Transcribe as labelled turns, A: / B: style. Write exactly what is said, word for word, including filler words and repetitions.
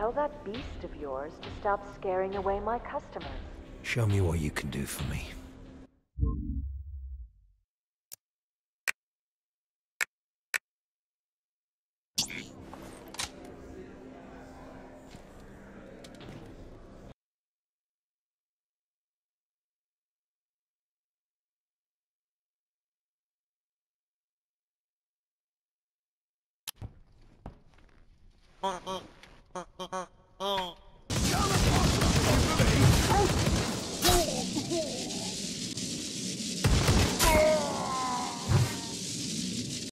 A: Tell that beast of yours to stop scaring away my customers.
B: Show me what you can do for me.
C: Oh, oh, oh, oh, oh.